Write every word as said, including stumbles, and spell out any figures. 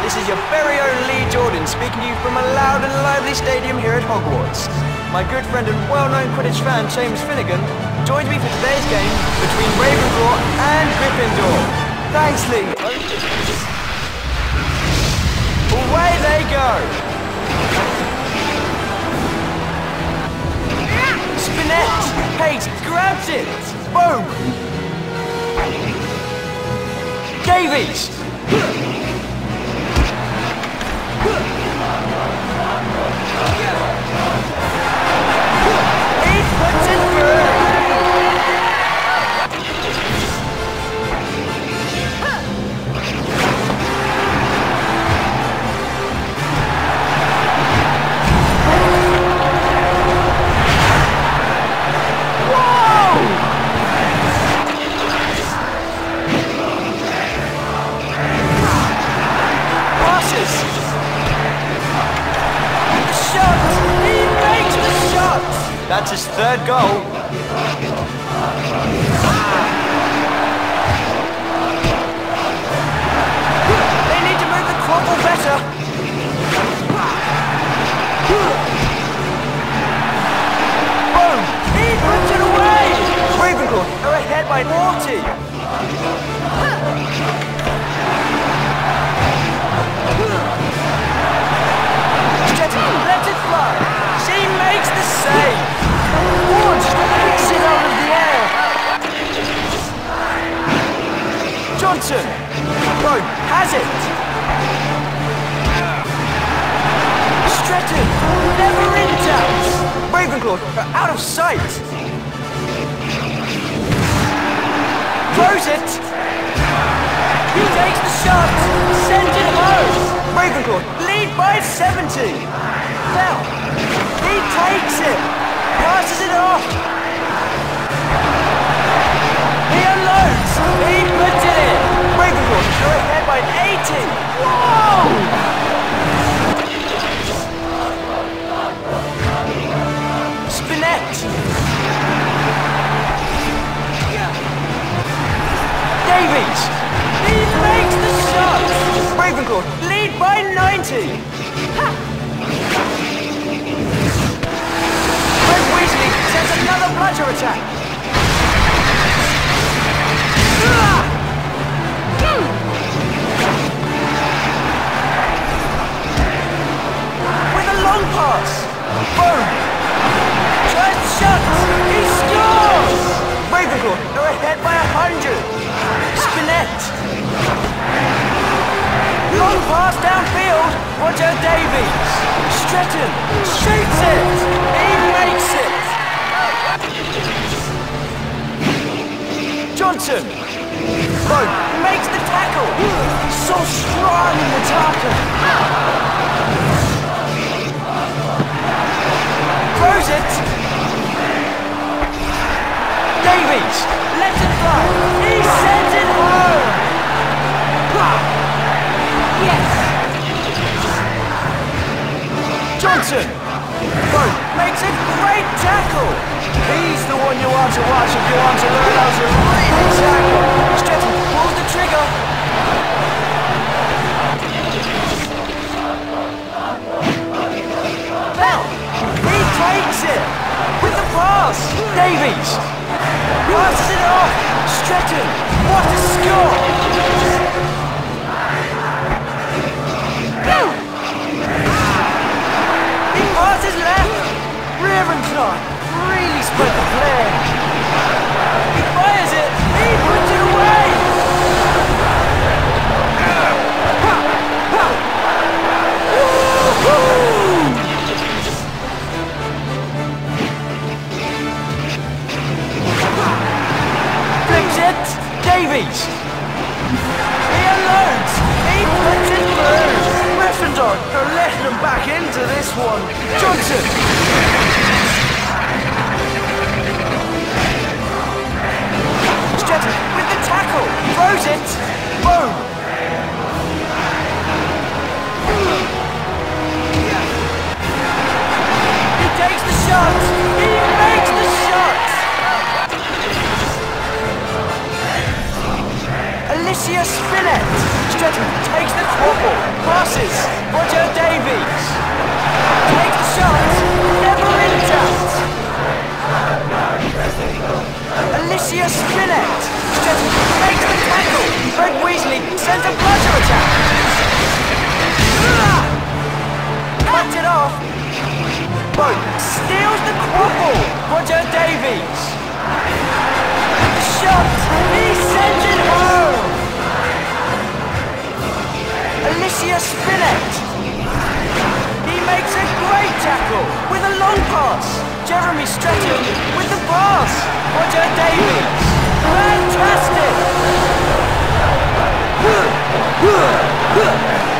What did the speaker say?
This is your very own Lee Jordan speaking to you from a loud and lively stadium here at Hogwarts. My good friend and well-known Quidditch fan, James Finnegan, joins me for today's game between Ravenclaw and Gryffindor. Thanks, Lee. Away they go. Spinette! Hayes grabs it! Boom! Davies! He puts it through! That's his third goal. They need to move the quaffle better. Boom! He puts it away! Ravenclaw are ahead by forty. Stettin lets it fly. She makes the save. Ward kicks it out of the air. Johnson. Boom. Has it. Stretton. Never in doubt. Ravenclaw are out of sight. Throws it. He takes the shot. Sends it home. Ravenclaw lead by seventy. Now, he takes it. Passes it off. He unloads. He puts it in. Ravenclaw are ahead by eighty. Whoa! Spinette. Davies. He makes the shot. Ravenclaw lead by ninety. Ha! Sends another bludger attack. With a long pass. Boom. Tries the shot. He scores. Ravenclaw are ahead by a hundred. Spinette. Long pass downfield. Roger Davies. Stretton shoots it. He makes it. Johnson! Boom! Makes the tackle! So strong in the tackle! Throws it! Davies! Lets it fly! He sends it home! Yes! Johnson! Boom! Makes a great tackle! He's the one you want to watch if you want to learn how to really tackle. Stretton pulls the trigger. Bell! He takes it! With the pass! Davies! Passes it off! Stretton! What a score! He passes left! Ravenclaw! Really spread the flare. He fires it. He puts it away. steals the quabble. Roger Davies. The shot. He sends it home. Alicia Spinett. He makes a great tackle with a long pass. Jeremy Stratton with the pass. Roger Davies. Fantastic.